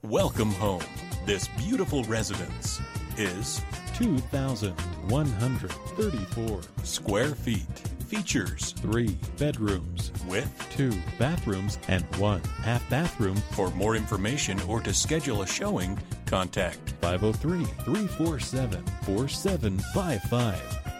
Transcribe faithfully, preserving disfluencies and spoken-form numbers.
Welcome home. This beautiful residence is two thousand one hundred thirty-four square feet. Features three bedrooms with two bathrooms and one half bathroom. For more information or to schedule a showing, contact five oh three, three four seven, four seven five five.